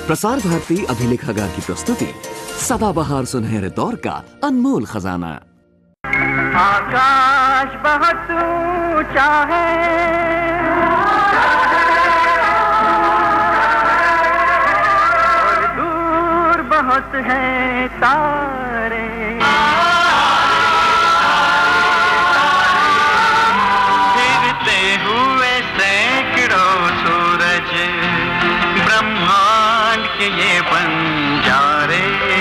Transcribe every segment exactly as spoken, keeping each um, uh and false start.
प्रसार भारती अभिलेखागार की प्रस्तुति सदाबहार सुनहरे दौर का अनमोल खजाना। आकाश बहुत ऊंचा है, और दूर बहुत है तारे। फिरते हुए सैकड़ों सूरज ब्रह्मांड के ये बंजारे।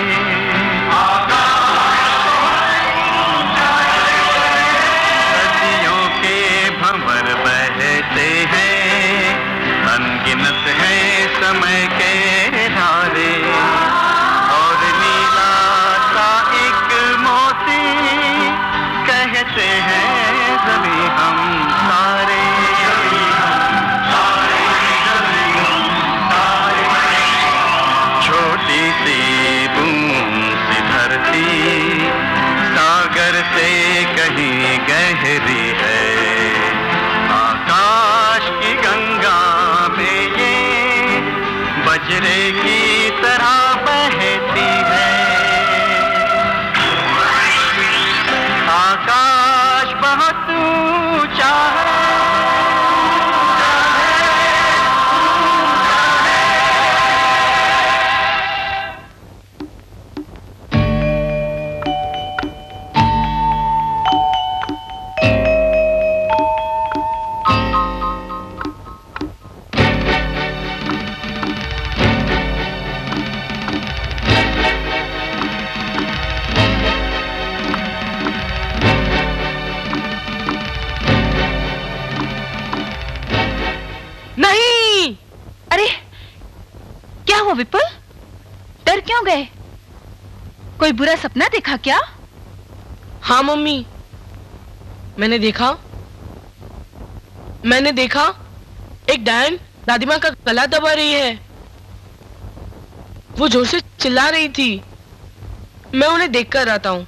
सदियों के भंवर बहते हैं, अनगिनत है समय के धारे, और नीला सा एक मोती कहते हैं जमीन हम सारे। छोटी सी बूंद सी धरती सागर से कहीं गहरी है, आकाश की गंगा में ये बजरे की तरह बहती है। आकाश बहुत ऊंचा है, विपुल, डर क्यों गए? कोई बुरा सपना देखा क्या? हाँ मम्मी, मैंने देखा मैंने देखा एक डायन दादी माँ का गला दबा रही है। वो जोर से चिल्ला रही थी। मैं उन्हें देखकर आता हूँ।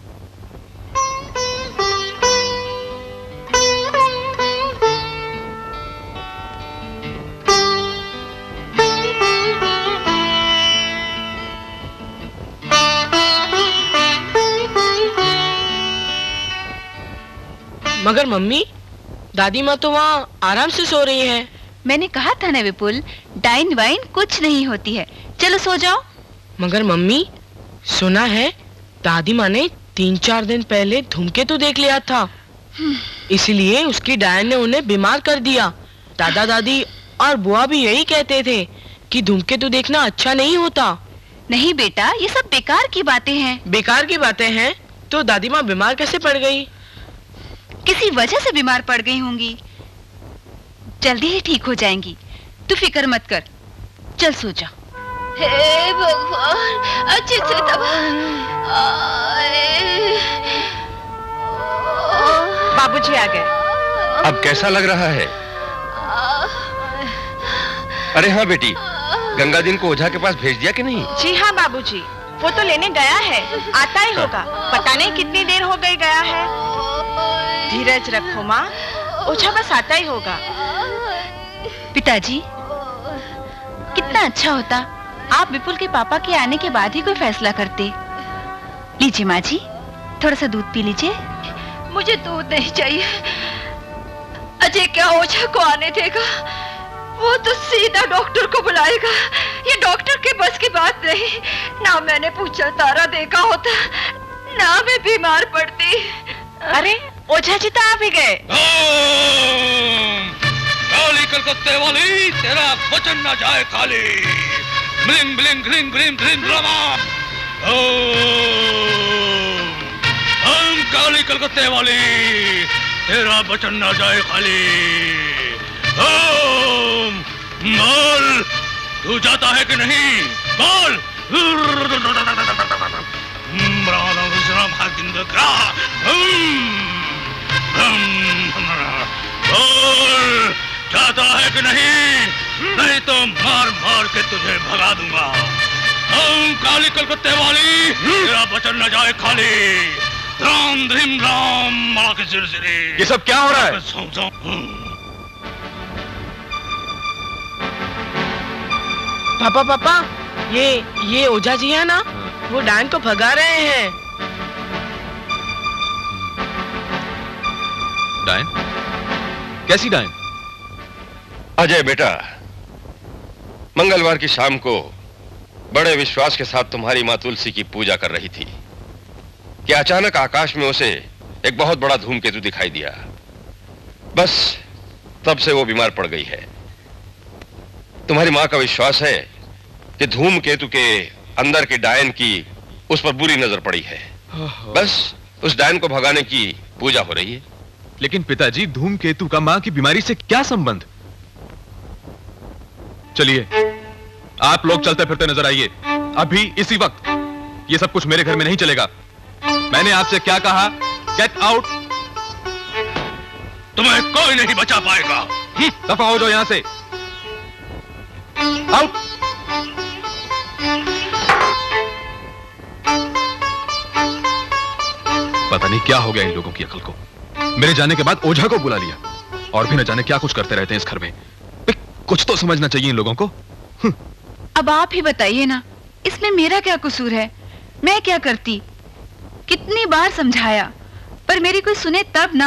मगर मम्मी, दादी माँ तो वहाँ आराम से सो रही हैं। मैंने कहा था ना विपुल, डाइन वाइन कुछ नहीं होती है। चलो सो जाओ। मगर मम्मी, सुना है दादी माँ ने तीन चार दिन पहले धूमकेतु देख लिया था, इसलिए उसकी डायन ने उन्हें बीमार कर दिया। दादा दादी और बुआ भी यही कहते थे कि धूमकेतु देखना अच्छा नहीं होता। नहीं बेटा, ये सब बेकार की बातें हैं। बेकार की बातें हैं? तो दादी माँ बीमार कैसे पड़ गई? किसी वजह से बीमार पड़ गई होंगी। जल्दी ही ठीक हो जाएंगी, तू फिक्र मत कर। चल सो जा। हे भगवान, अच्छे से दबा। बाबूजी आ गए। अब कैसा लग रहा है? अरे हाँ बेटी, गंगा दिन को ओझा के पास भेज दिया कि नहीं? जी हाँ बाबूजी, वो तो लेने गया है, आता ही होगा। पता नहीं कितनी देर हो गई गया है। धीरज रखो माँ, ओझा बस आता ही होगा। पिताजी, कितना अच्छा होता आप विपुल के पापा के आने के बाद ही कोई फैसला करते। लीजिए माँ जी, थोड़ा सा दूध पी लीजिए। मुझे दूध नहीं चाहिए। अजय क्या ओझा को आने देगा? वो तो सीधा डॉक्टर को बुलाएगा। ये डॉक्टर के बस की बात नहीं। ना मैंने पूछा तारा देखा होता, ना मैं बीमार पड़ती। अरे ओझा जी तो आ भी गए। काली कलकत्ते वाली, तेरा वचन न जाए खाली। ब्लिंग ब्लिंग ब्लिंग ब्लिंग ब्लिंग ब्लामा। ओम काली कलकत्ते वाली, तेरा वचन न जाए खाली। ओम बोल, तू जाता है कि नहीं? बोल। बोल, जाता है कि नहीं? नहीं तो मार मार के तुझे भगा दूंगा। ओम काली कलकत्ते वाली, तेरा वचन न जाए खाली। राम ध्रीम राम माँ के सिर सिरे। ये सब क्या हो रहा है? सौ, सौ, पापा पापा, ये ये ओझा जी है ना, वो डायन को भगा रहे हैं। डायन? कैसी डायन? अजय बेटा, मंगलवार की शाम को बड़े विश्वास के साथ तुम्हारी मां तुलसी की पूजा कर रही थी कि अचानक आकाश में उसे एक बहुत बड़ा धूमकेतु दिखाई दिया। बस तब से वो बीमार पड़ गई है। तुम्हारी मां का विश्वास है कि धूमकेतु के अंदर के डायन की उस पर बुरी नजर पड़ी है। बस उस डायन को भगाने की पूजा हो रही है। लेकिन पिताजी, धूमकेतु का मां की बीमारी से क्या संबंध? चलिए, आप लोग चलते फिरते नजर आइए, अभी इसी वक्त। ये सब कुछ मेरे घर में नहीं चलेगा। मैंने आपसे क्या कहा? Get out. तुम्हें कोई नहीं बचा पाएगा। दफा हो जाओ यहां से। आउट। पता नहीं क्या हो गया इन लोगों की अकल को। मेरे जाने के बाद ओझा को बुला लिया, और भी न जाने क्या कुछ करते रहते हैं इस घर में। कुछ तो समझना चाहिए इन लोगों को। अब आप ही बताइए ना, इसमें मेरा क्या कसूर है? मैं क्या करती? कितनी बार समझाया, पर मेरी कोई सुने तब ना।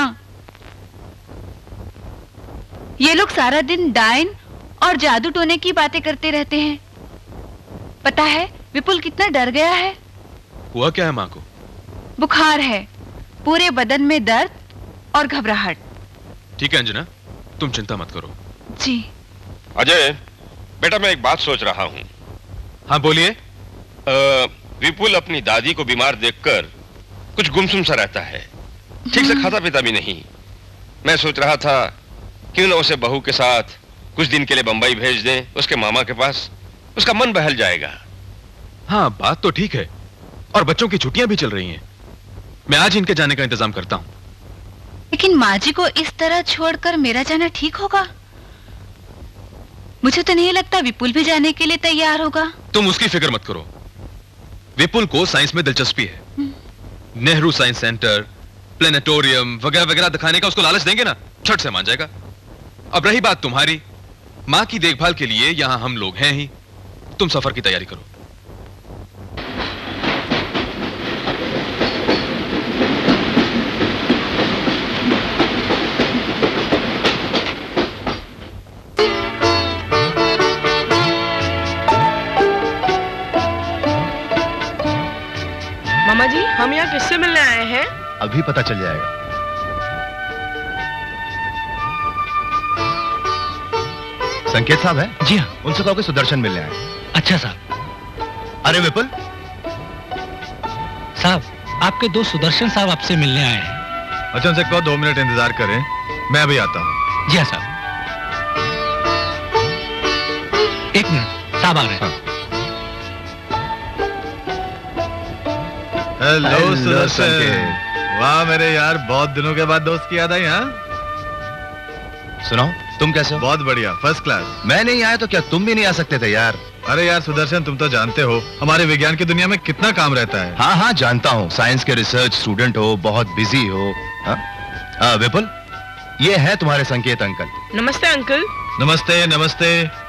ये लोग सारा दिन डायन और जादू टोने की बातें करते रहते हैं। पता है विपुल कितना डर गया है? हुआ क्या है मां को? बुखार है, पूरे बदन में दर्द और घबराहट। ठीक है अंजना, तुम चिंता मत करो। जी। अजय बेटा, मैं एक बात सोच रहा हूं। हाँ बोलिए। विपुल अपनी दादी को बीमार देखकर कुछ गुमसुम सा रहता है, ठीक से खाता पीता भी नहीं। मैं सोच रहा था क्यों ना उसे बहू के साथ कुछ दिन के लिए बंबई भेज दें, उसके मामा के पास। उसका मन बहल जाएगा। हाँ बात तो ठीक है, और बच्चों की छुट्टियां भी चल रही हैं। मैं आज इनके जाने का इंतजाम करता हूं। लेकिन माँ जी को इस तरह छोड़कर मेरा जाना ठीक होगा? मुझे तो नहीं लगता विपुल भी जाने के लिए तैयार होगा। तुम उसकी फिक्र मत करो। विपुल को साइंस में दिलचस्पी है। नेहरू साइंस सेंटर, प्लेनेटोरियम वगैरह वगैरह दिखाने का उसको लालच देंगे ना, छट से मान जाएगा। अब रही बात तुम्हारी, मां की देखभाल के लिए यहां हम लोग हैं ही। तुम सफर की तैयारी करो। मामा जी, हम यहाँ किससे मिलने आए हैं? अभी पता चल जाएगा। संकेत साहब है? जी हाँ। उनसे कहो कि सुदर्शन मिलने आए। अच्छा साहब। अरे विपुल साहब, आपके दो सुदर्शन साहब आपसे मिलने आए हैं। अच्छा, उनसे कहो दो मिनट इंतजार करें, मैं अभी आता हूँ। जी हाँ साहब। एक मिनट, साहब आ रहे हैं। हाँ। हेलो सुदर्शन। वाह मेरे यार, बहुत दिनों के बाद दोस्त की याद आई। हाँ सुनाओ, तुम कैसे हो? बहुत बढ़िया, फर्स्ट क्लास। मैं नहीं आया तो क्या तुम भी नहीं आ सकते थे यार? अरे यार सुदर्शन, तुम तो जानते हो हमारे विज्ञान की दुनिया में कितना काम रहता है। हाँ हाँ जानता हूँ, साइंस के रिसर्च स्टूडेंट हो, बहुत बिजी हो। हाँ विपुल, ये है तुम्हारे संकेत अंकल। नमस्ते अंकल। नमस्ते नमस्ते।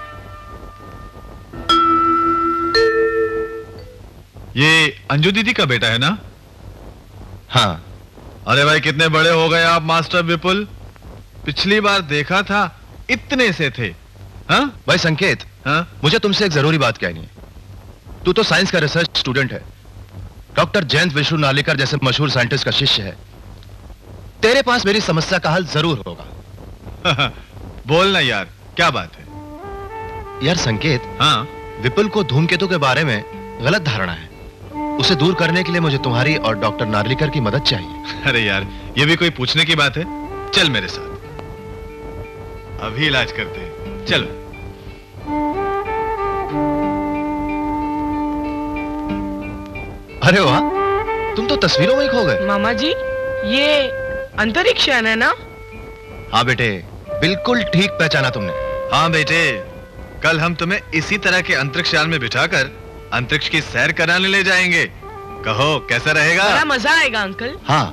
ये अंजू दीदी का बेटा है ना? हाँ। अरे भाई कितने बड़े हो गए आप मास्टर विपुल। पिछली बार देखा था इतने से थे। हाँ भाई संकेत। हाँ मुझे तुमसे एक जरूरी बात कहनी है। तू तो साइंस का रिसर्च स्टूडेंट है, डॉक्टर जयंत विष्णु नालिकर जैसे मशहूर साइंटिस्ट का शिष्य है। तेरे पास मेरी समस्या का हल जरूर होगा। बोलना यार, क्या बात है? यार संकेत, हाँ विपुल को धूमकेतु के बारे में गलत धारणा है। उसे दूर करने के लिए मुझे तुम्हारी और डॉक्टर नार्लिकर की मदद चाहिए। अरे यार, ये भी कोई पूछने की बात है? चल मेरे साथ, अभी इलाज करते हैं। चलो। अरे वाह, तुम तो तस्वीरों में ही खो गए। मामा जी, ये अंतरिक्ष यान है ना? हाँ बेटे, बिल्कुल ठीक पहचाना तुमने। हाँ बेटे, कल हम तुम्हें इसी तरह के अंतरिक्ष यान में बिठाकर अंतरिक्ष की सैर कराने ले जाएंगे। कहो कैसा रहेगा? बड़ा मजा आएगा अंकल। हाँ।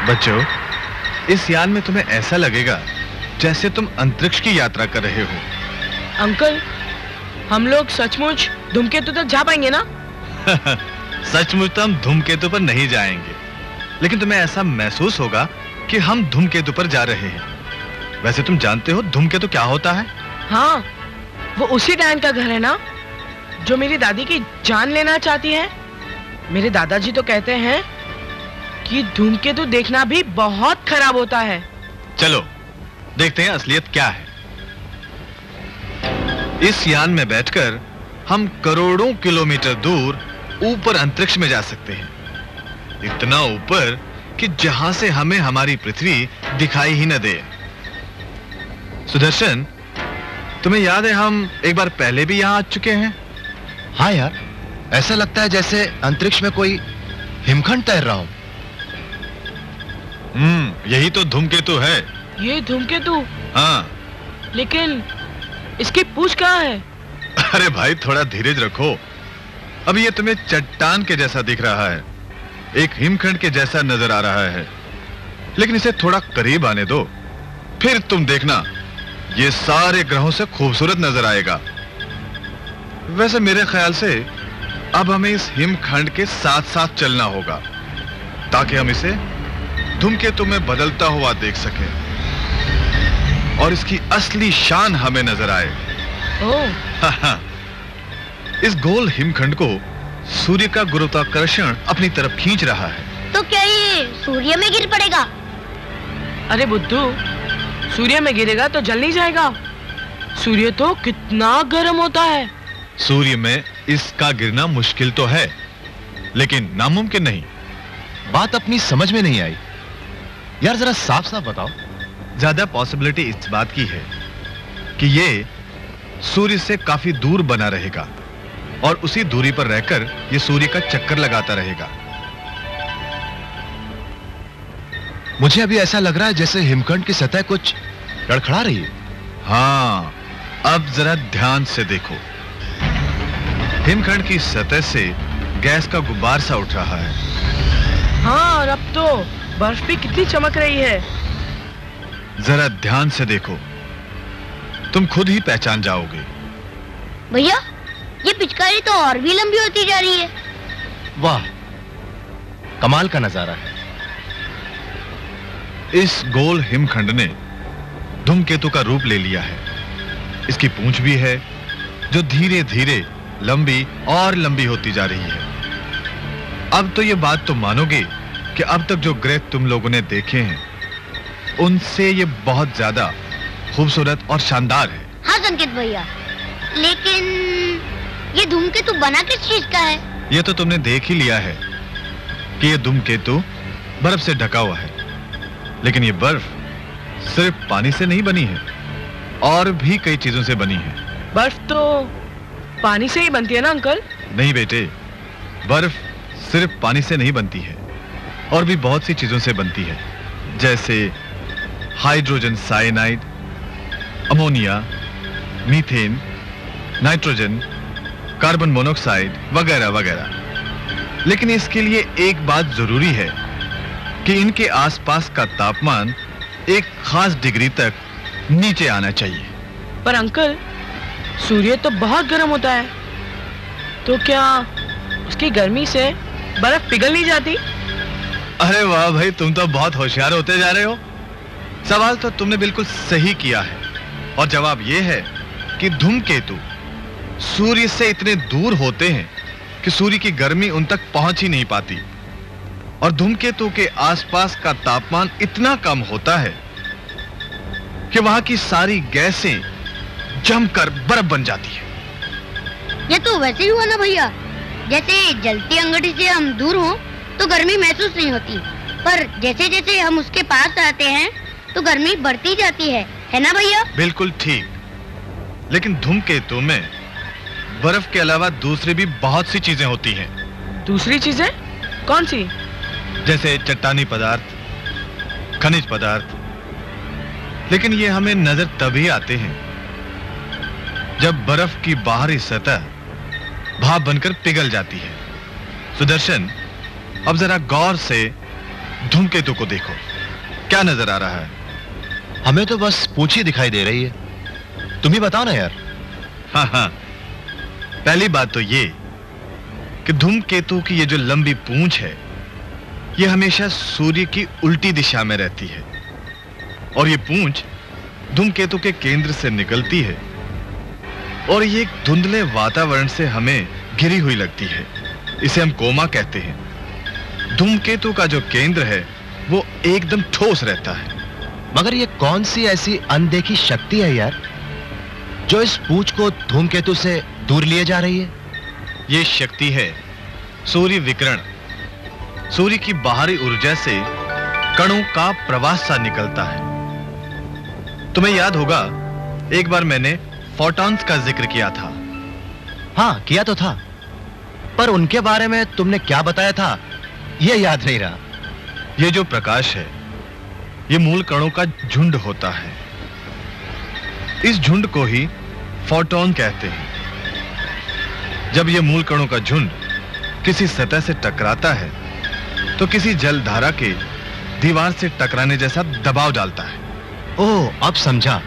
बच्चों, इस यान में तुम्हें ऐसा लगेगा जैसे तुम अंतरिक्ष की यात्रा कर रहे हो। अंकल, हम लोग सचमुच धूमकेतु तक जा पाएंगे ना? सचमुच तो हम धूमकेतु पर नहीं जाएंगे, लेकिन तुम्हें ऐसा महसूस होगा कि हम धूमकेतु पर जा रहे हैं। वैसे तुम जानते हो धूमकेतु क्या होता है? हाँ, वो उसी डायन का घर है ना, जो मेरी दादी की जान लेना चाहती है। मेरे दादाजी तो कहते हैं कि धूमकेतु देखना भी बहुत खराब होता है। चलो देखते हैं असलियत क्या है। इस यान में बैठकर हम करोड़ों किलोमीटर दूर ऊपर अंतरिक्ष में जा सकते हैं, इतना ऊपर कि जहां से हमें हमारी पृथ्वी दिखाई ही न दे। सुदर्शन, तुम्हें याद है हम एक बार पहले भी यहां आ चुके हैं? हाँ यार, ऐसा लगता है जैसे अंतरिक्ष में कोई हिमखंड तैर रहा हो। हम्म, यही तो धूमकेतु है। ये धूमकेतु? हाँ। लेकिन इसकी पूंछ कहाँ है? अरे भाई, थोड़ा धीरज रखो। अब ये तुम्हें चट्टान के जैसा दिख रहा है, एक हिमखंड के जैसा नजर आ रहा है, लेकिन इसे थोड़ा करीब आने दो, फिर तुम देखना ये सारे ग्रहों से खूबसूरत नजर आएगा। वैसे मेरे ख्याल से अब हमें इस हिमखंड के साथ साथ चलना होगा, ताकि हम इसे धूमकेतु में बदलता हुआ देख सकें और इसकी असली शान हमें नजर आए। ओह। इस गोल हिमखंड को सूर्य का गुरुत्वाकर्षण अपनी तरफ खींच रहा है। तो क्या ये सूर्य में गिर पड़ेगा? अरे बुद्धू, सूर्य में गिरेगा तो जल नहीं जाएगा। सूर्य तो कितना गर्म होता है। सूर्य में इसका गिरना मुश्किल तो है, लेकिन नामुमकिन नहीं। बात अपनी समझ में नहीं आई यार, जरा साफ साफ बताओ। ज्यादा पॉसिबिलिटी इस बात की है कि ये सूर्य से काफी दूर बना रहेगा और उसी दूरी पर रहकर ये सूर्य का चक्कर लगाता रहेगा। मुझे अभी ऐसा लग रहा है जैसे हिमखंड की सतह कुछ लड़खड़ा रही है। हाँ, अब जरा ध्यान से देखो। हिमखंड की सतह से गैस का गुब्बार सा उठ रहा है। हाँ, और अब तो बर्फ भी कितनी चमक रही है। जरा ध्यान से देखो, तुम खुद ही पहचान जाओगे। भैया, ये पिचकारी तो और भी लंबी होती जा रही है। वाह, कमाल का नजारा है। इस गोल हिमखंड ने धूमकेतु का रूप ले लिया है। इसकी पूंछ भी है, जो धीरे धीरे लंबी और लंबी होती जा रही है। अब तो ये बात तुम मानोगे कि अब तक जो ग्रह तुम लोगों ने देखे हैं, उनसे ये बहुत ज्यादा खूबसूरत और शानदार है। हाँ संकेत भैया, लेकिन ये धूमकेतु बना किस चीज का है? ये तो तुमने देख ही लिया है कि ये धूमकेतु बर्फ से ढका हुआ है, लेकिन ये बर्फ सिर्फ पानी से नहीं बनी है, और भी कई चीजों से बनी है। बर्फ तो पानी से ही बनती है ना अंकल? नहीं बेटे, बर्फ सिर्फ पानी से नहीं बनती है, और भी बहुत सी चीजों से बनती है, जैसे hydrogen cyanide, ammonia, methane, nitrogen, carbon monoxide वगैरह वगैरह। लेकिन इसके लिए एक बात जरूरी है कि इनके आसपास का तापमान एक खास डिग्री तक नीचे आना चाहिए। पर अंकल, सूर्य तो बहुत गर्म होता है, तो क्या उसकी गर्मी से बर्फ पिघल नहीं जाती? अरे वाह भाई, तुम तो बहुत होशियार होते जा रहे हो। सवाल तो तुमने बिल्कुल सही किया है, और जवाब यह है कि धूमकेतु सूर्य से इतने दूर होते हैं कि सूर्य की गर्मी उन तक पहुंच ही नहीं पाती, और धूमकेतु के आसपास का तापमान इतना कम होता है कि वहां की सारी गैसें जमकर बर्फ बन जाती है। ये तो वैसे ही हुआ ना भैया, जैसे जलती अंगीठी से हम दूर हों तो गर्मी महसूस नहीं होती, पर जैसे जैसे हम उसके पास आते हैं तो गर्मी बढ़ती जाती है, है ना भैया? बिल्कुल ठीक। लेकिन धूमकेतु में बर्फ के अलावा दूसरी भी बहुत सी चीजें होती हैं। दूसरी चीजें? कौन सी? जैसे चट्टानी पदार्थ, खनिज पदार्थ। लेकिन ये हमें नजर तभी आते हैं जब बर्फ की बाहरी सतह भाप बनकर पिघल जाती है। सुदर्शन, अब जरा गौर से धूमकेतु को देखो, क्या नजर आ रहा है? हमें तो बस पूंछ ही दिखाई दे रही है। तुम ही बताओ ना यार। हाँ हाँ, पहली बात तो ये कि धूमकेतु की ये जो लंबी पूंछ है, ये हमेशा सूर्य की उल्टी दिशा में रहती है और ये पूंछ धूमकेतु के केंद्र से निकलती है और ये एक धुंधले वातावरण से हमें घिरी हुई लगती है। इसे हम कोमा कहते हैं। धूमकेतु का जो केंद्र है वो एकदम ठोस रहता है। मगर ये कौन सी ऐसी अनदेखी शक्ति है यार, जो इस पूंछ को धूमकेतु से दूर लिए जा रही है? ये शक्ति है सूर्य विकिरण। सूर्य की बाहरी ऊर्जा से कणों का प्रवास सा निकलता है। तुम्हें याद होगा, एक बार मैंने फोटॉन्स का जिक्र किया था। हाँ, किया तो था, पर उनके बारे में तुमने क्या बताया था यह याद नहीं रहा। यह जो प्रकाश है, यह मूल कणों का झुंड होता है। इस झुंड को ही फोटॉन कहते हैं। जब यह मूल कणों का झुंड किसी सतह से टकराता है तो किसी जलधारा के दीवार से टकराने जैसा दबाव डालता है। ओह, अब समझा।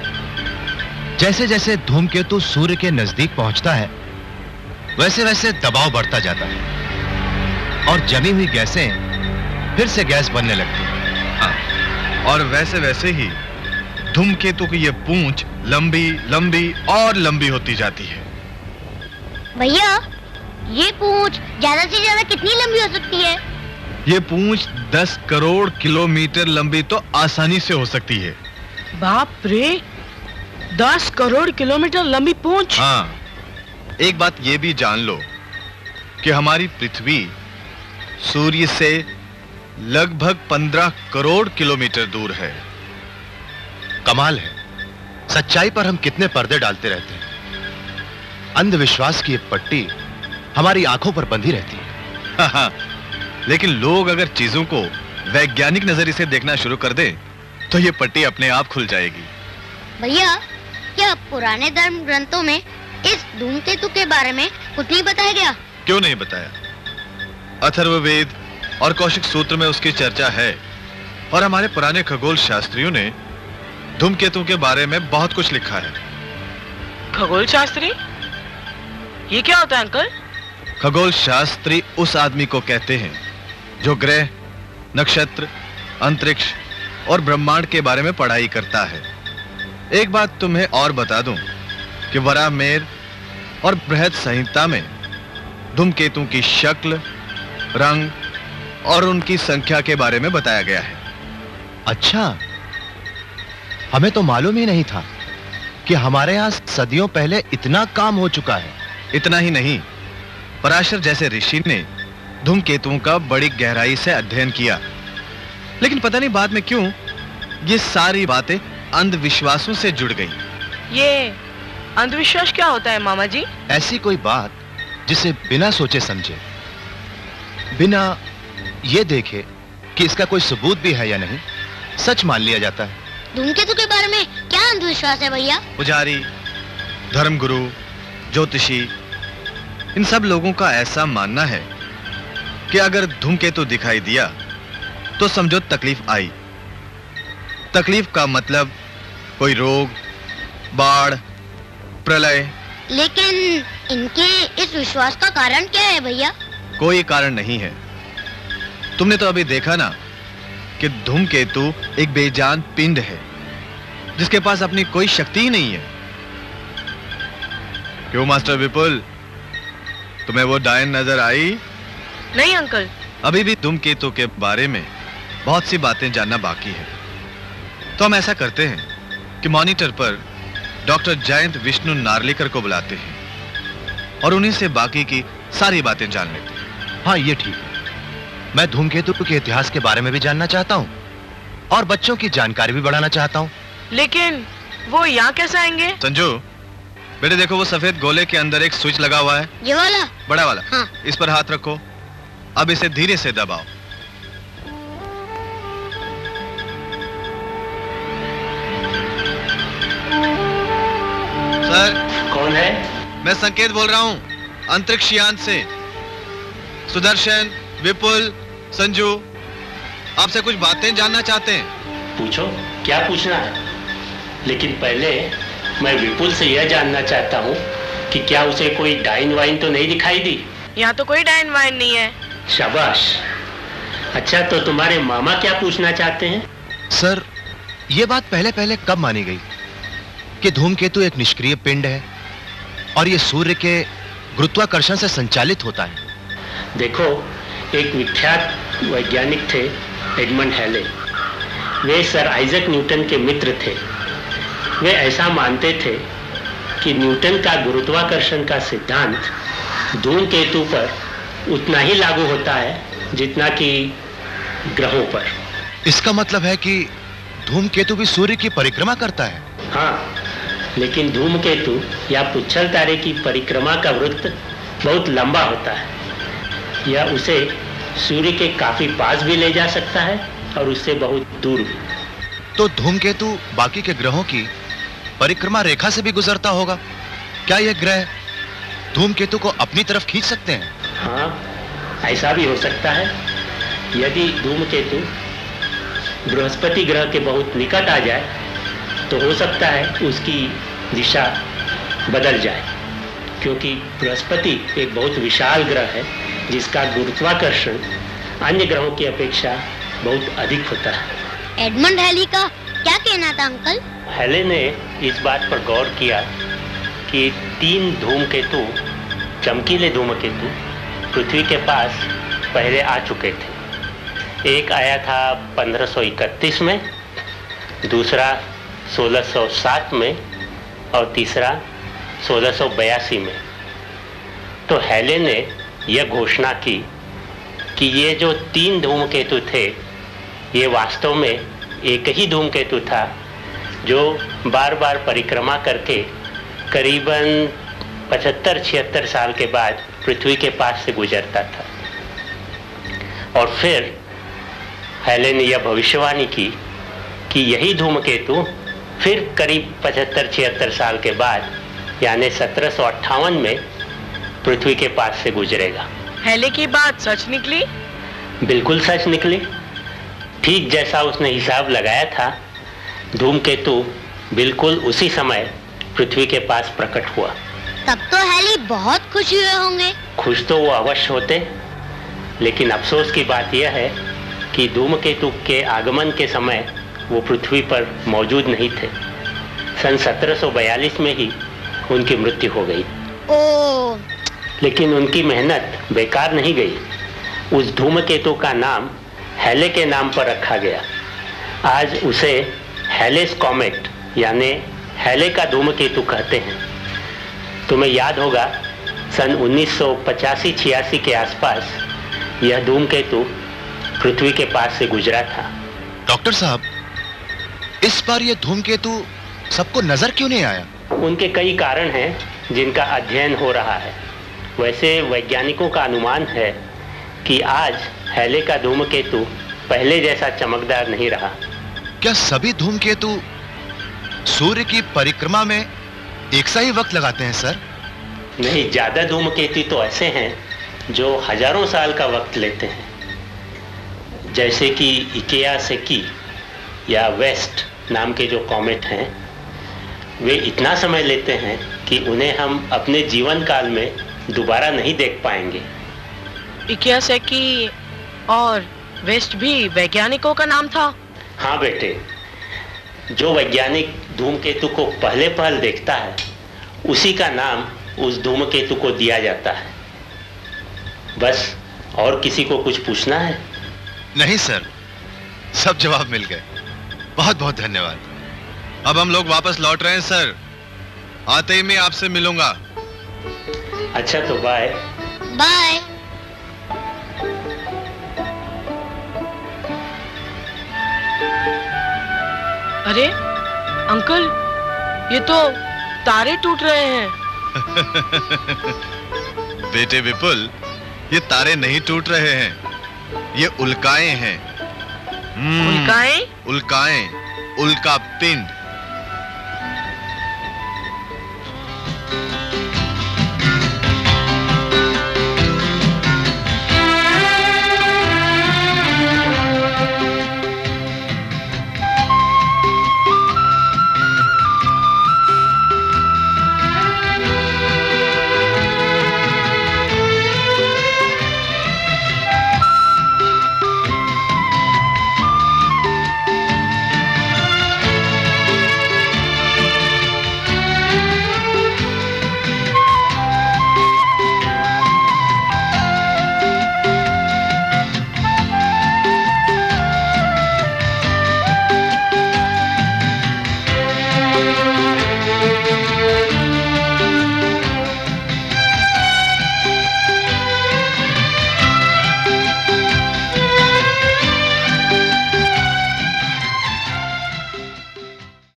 जैसे जैसे धूमकेतु सूर्य के नजदीक पहुंचता है, वैसे वैसे दबाव बढ़ता जाता है और जमी हुई गैसें फिर से गैस बनने लगती है। हाँ, और वैसे वैसे ही धूमकेतु की यह पूंछ लंबी लंबी और लंबी होती जाती है। भैया, ये पूंछ ज्यादा से ज्यादा कितनी लंबी हो सकती है? ये पूंछ दस करोड़ किलोमीटर लंबी तो आसानी से हो सकती है। बाप रे, दस करोड़ किलोमीटर लंबी पूंछ। हाँ, एक बात ये भी जान लो कि हमारी पृथ्वी सूर्य से लगभग पंद्रह करोड़ किलोमीटर दूर है। कमाल है, सच्चाई पर हम कितने पर्दे डालते रहते हैं। अंधविश्वास की एक पट्टी हमारी आंखों पर बंधी रहती है। हाँ हाँ, लेकिन लोग अगर चीजों को वैज्ञानिक नजरिए से देखना शुरू कर दें तो ये पट्टी अपने आप खुल जाएगी। भैया, क्या पुराने धर्म ग्रंथों में इस धूमकेतु के बारे में कुछ नहीं बताया गया? क्यों नहीं बताया? अथर्ववेद और कौशिक सूत्र में उसकी चर्चा है और हमारे पुराने खगोल शास्त्रियों ने धूमकेतु के बारे में बहुत कुछ लिखा है। खगोल शास्त्री? ये क्या होता है अंकल? खगोल शास्त्री उस आदमी को कहते हैं जो ग्रह, नक्षत्र, अंतरिक्ष और ब्रह्मांड के बारे में पढ़ाई करता है। एक बात तुम्हें और बता दूं कि वराहमेर और बृहद संहिता में धूमकेतु की शक्ल, रंग और उनकी संख्या के बारे में बताया गया है। अच्छा, हमें तो मालूम ही नहीं था कि हमारे यहाँ सदियों पहले इतना काम हो चुका है। इतना ही नहीं, पराशर जैसे ऋषि ने धूमकेतुओं का बड़ी गहराई से अध्ययन किया। लेकिन पता नहीं बाद में क्यों ये सारी बातें अंधविश्वासों से जुड़ गई। ये अंधविश्वास क्या होता है मामा जी? ऐसी कोई बात जिसे बिना सोचे समझे, बिना ये देखे कि इसका कोई सबूत भी है या नहीं, सच मान लिया जाता है। धूमकेतु के बारे में क्या अंधविश्वास है भैया? पुजारी, धर्मगुरु, ज्योतिषी, इन सब लोगों का ऐसा मानना है कि अगर धूमकेतु दिखाई दिया तो समझो तकलीफ आई। तकलीफ का मतलब कोई रोग, बाढ़, प्रलय। लेकिन इनके इस विश्वास का कारण क्या है भैया? कोई कारण नहीं है। तुमने तो अभी देखा ना कि धूमकेतु एक बेजान पिंड है जिसके पास अपनी कोई शक्ति ही नहीं है। क्यों मास्टर विपुल, तुम्हें वो डायन नजर आई? नहीं अंकल। अभी भी धूमकेतु के बारे में बहुत सी बातें जानना बाकी है। तो हम ऐसा करते हैं कि मॉनिटर पर डॉक्टर जयंत विष्णु नार्लिकर को बुलाते हैं और उन्हीं से बाकी की सारी बातें जान लेते हैं। हाँ, ये ठीक है। मैं धूमकेतु के इतिहास के बारे में भी जानना चाहता हूँ और बच्चों की जानकारी भी बढ़ाना चाहता हूँ। लेकिन वो यहाँ कैसे आएंगे? संजू, बेटे देखो, वो सफेद गोले के अंदर एक स्विच लगा हुआ है। ये वाला? बड़ा वाला। हाँ। इस पर हाथ रखो। अब इसे धीरे से दबाओ। सर, कौन है? मैं संकेत बोल रहा हूँ, अंतरिक्ष यान से। सुदर्शन, विपुल, संजू, आपसे कुछ बातें जानना चाहते हैं। पूछो, क्या पूछना है? लेकिन पहले मैं विपुल से यह जानना चाहता हूँ कि क्या उसे कोई डाइन वाइन तो नहीं दिखाई दी? यहाँ तो कोई डाइन वाइन नहीं है। शाबाश। अच्छा, तो तुम्हारे मामा क्या पूछना चाहते हैं? सर, ये बात पहले पहले कब मानी गई कि धूमकेतु एक निष्क्रिय पिंड है और ये सूर्य के गुरुत्वाकर्षण से संचालित होता है? देखो, एक विख्यात वैज्ञानिक थे, एडमंड हैले। वे सर आइजैक न्यूटन के मित्र थे। वे ऐसा मानते थे कि न्यूटन का गुरुत्वाकर्षण का सिद्धांत धूमकेतु पर उतना ही लागू होता है जितना कि ग्रहों पर। इसका मतलब है कि धूमकेतु भी सूर्य की परिक्रमा करता है? हाँ, लेकिन धूमकेतु या पुच्छल तारे की परिक्रमा का वृत्त बहुत लंबा होता है। यह उसे सूर्य के काफी पास भी ले जा सकता है और उससे बहुत दूर भी। तो धूमकेतु बाकी के ग्रहों की परिक्रमा रेखा से भी गुजरता होगा। क्या यह ग्रह धूमकेतु को अपनी तरफ खींच सकते हैं? हाँ, ऐसा भी हो सकता है। यदि धूमकेतु बृहस्पति ग्रह के बहुत निकट आ जाए तो हो सकता है उसकी दिशा बदल जाए, क्योंकि बृहस्पति एक बहुत विशाल ग्रह है जिसका गुरुत्वाकर्षण अन्य ग्रहों की अपेक्षा बहुत अधिक होता है। एडमंड हैली का क्या कहना था अंकल? हैले ने इस बात पर गौर किया कि तीन धूमकेतु, चमकीले धूमकेतु पृथ्वी के पास पहले आ चुके थे। एक आया था पंद्रह सौ इकतीस में, दूसरा सोलह सौ सात में और तीसरा सोलह सौ बयासी में। तो हैले ने यह घोषणा की कि ये जो तीन धूमकेतु थे ये वास्तव में एक ही धूमकेतु था जो बार बार परिक्रमा करके करीबन पचहत्तर छिहत्तर साल के बाद पृथ्वी के पास से गुजरता था। और फिर हैले ने यह भविष्यवाणी की कि यही धूमकेतु फिर करीब पचहत्तर छिहत्तर साल के बाद यानी सत्रह सौ अट्ठावन में पृथ्वी के पास से गुजरेगा। हैले की बात सच निकली? बिल्कुल सच निकली। ठीक जैसा उसने हिसाब लगाया था, धूमकेतु बिल्कुल उसी समय पृथ्वी के पास प्रकट हुआ। तब तो हैली बहुत खुश हुए होंगे। खुश तो वो अवश्य होते, लेकिन अफसोस की बात यह है कि धूमकेतु के आगमन के समय वो पृथ्वी पर मौजूद नहीं थे। सन सत्रह सौ बयालीस में ही उनकी मृत्यु हो गई। ओ। लेकिन उनकी मेहनत बेकार नहीं गई। उस धूमकेतु का नाम हैले के नाम पर रखा गया। आज उसे हैलेस कॉमेट यानी हैले का धूमकेतु कहते हैं। तुम्हें याद होगा सन उन्नीस सौ पचासी छियासी के आसपास यह धूमकेतु पृथ्वी के पास से गुजरा था। डॉक्टर साहब, इस बार यह धूमकेतु सबको नजर क्यों नहीं आया? उनके कई कारण हैं जिनका अध्ययन हो रहा है। वैसे वैज्ञानिकों का अनुमान है कि आज हैले का धूमकेतु पहले जैसा चमकदार नहीं रहा। क्या सभी धूमकेतु सूर्य की परिक्रमा में एक सा ही वक्त लगाते हैं सर? नहीं, ज्यादा धूमकेतु तो ऐसे हैं जो हजारों साल का वक्त लेते हैं, जैसे कि इकेया सेकी या वेस्ट नाम के जो कॉमेट हैं, वे इतना समय लेते हैं कि उन्हें हम अपने जीवन काल में दोबारा नहीं देख पाएंगे। इकेया सेकी और वेस्ट भी वैज्ञानिकों का नाम था? हाँ बेटे, जो वैज्ञानिक धूमकेतु को पहले पहल देखता है उसी का नाम उस धूमकेतु को दिया जाता है। बस, और किसी को कुछ पूछना है? नहीं सर, सब जवाब मिल गए। बहुत बहुत धन्यवाद। अब हम लोग वापस लौट रहे हैं सर। आते ही मैं आपसे मिलूंगा। अच्छा, तो बाय। बाय। अरे अंकल, ये तो तारे टूट रहे हैं। बेटे विपुल, ये तारे नहीं टूट रहे हैं, ये उल्काएं हैं। उल्काएं? उल्काएं, उल्का पिंड।